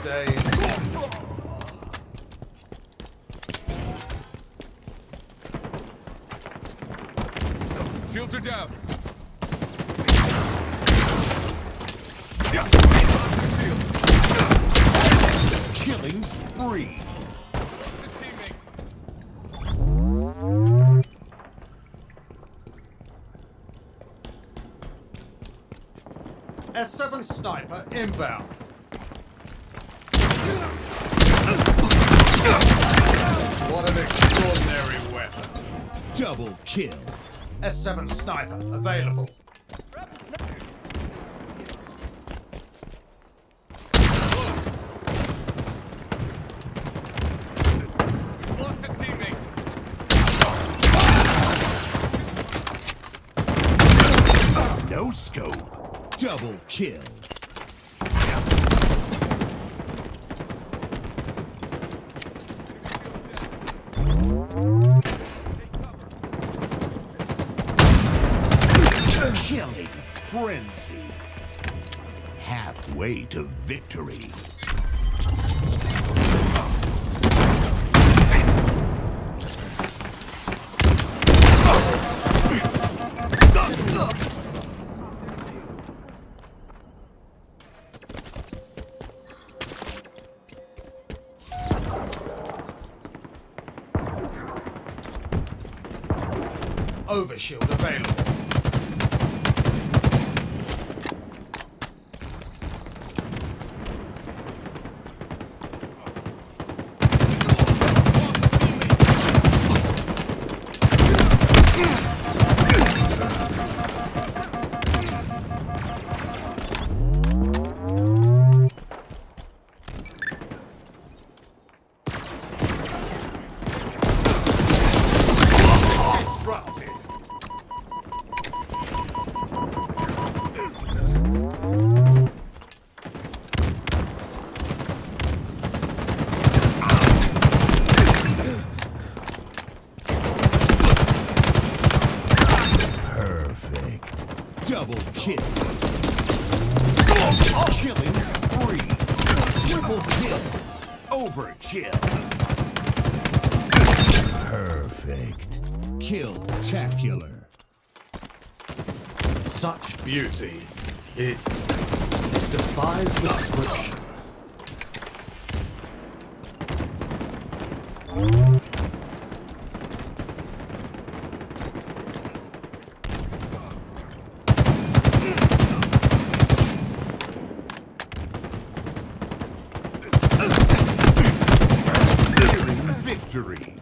day. Shields are down. Killing spree. S7 sniper inbound. What an extraordinary weapon. Double kill. S7 sniper available. Lost a teammate. No scope. Double kill. Killing frenzy. Halfway to victory. Overshield available. Disrupted. Perfect. Double kill. Killing spree. Triple kill. Overkill. Perfect. Killtacular. Such beauty. It defies description. Victory.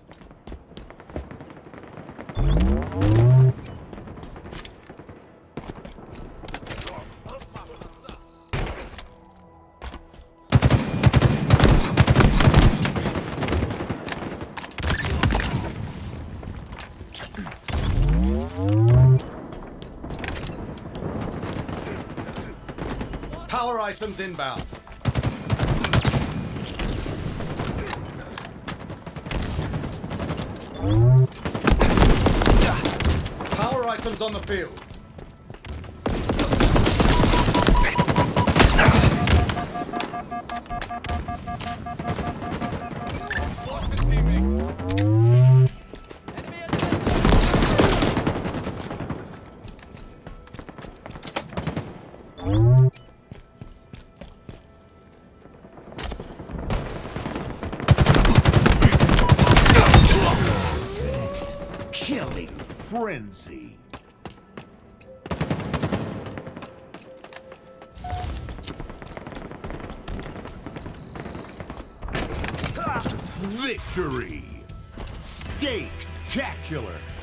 Power items inbound. Power items on the field. Lost a teammate. Killing frenzy. Victory. Steak-tacular.